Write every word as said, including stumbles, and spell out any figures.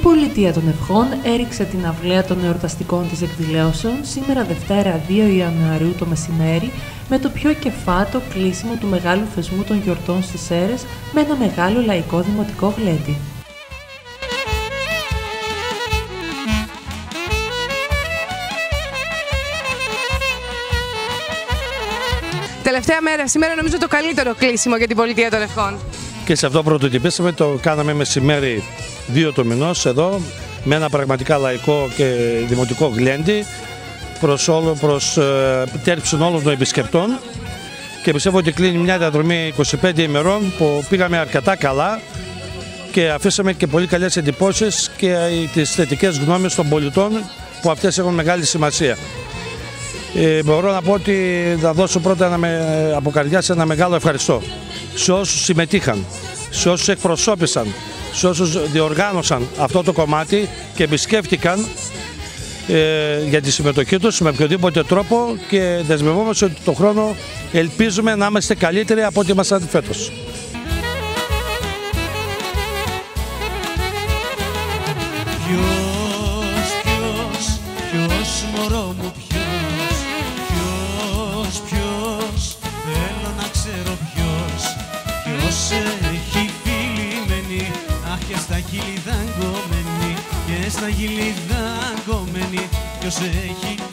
Πολιτεία των Ευχών έριξε την αυλαία των εορταστικών της εκδηλώσεων σήμερα Δευτέρα δύο Ιανουαρίου το μεσημέρι με το πιο κεφάτο κλείσιμο του μεγάλου θεσμού των γιορτών στις Σέρρες με ένα μεγάλο λαϊκό δημοτικό γλέντι. Τελευταία μέρα, σήμερα νομίζω το καλύτερο κλείσιμο για την Πολιτεία των Ευχών. Και σε αυτό πρωτοτυπήσαμε, το κάναμε μεσημέρι δύο του μηνός εδώ, με ένα πραγματικά λαϊκό και δημοτικό γλέντι προς, όλο, προς ε, τέρψη όλων των επισκεπτών, και πιστεύω ότι κλείνει μια διαδρομή είκοσι πέντε ημερών που πήγαμε αρκετά καλά και αφήσαμε και πολύ καλές εντυπώσεις και τις θετικές γνώμες των πολιτών, που αυτές έχουν μεγάλη σημασία. Ε, μπορώ να πω ότι θα δώσω πρώτα ένα, από καρδιάς ένα μεγάλο ευχαριστώ σε όσους συμμετείχαν, σε όσους εκπροσώπησαν, σε όσους διοργάνωσαν αυτό το κομμάτι και επισκέφτηκαν ε, για τη συμμετοχή τους με οποιοδήποτε τρόπο, και δεσμευόμαστε ότι το χρόνο ελπίζουμε να είμαστε καλύτεροι από ό,τι ήμασταν φέτος. Ποιος, ποιος, ποιος μωρό μου, ποιος, ποιος, ποιος, θέλω να ξέρω ποιος, ποιος έχει φιλημένη, αχ και στα χείλη δαγκωμένη, και στα χείλη δαγκωμένη, ποιος έχει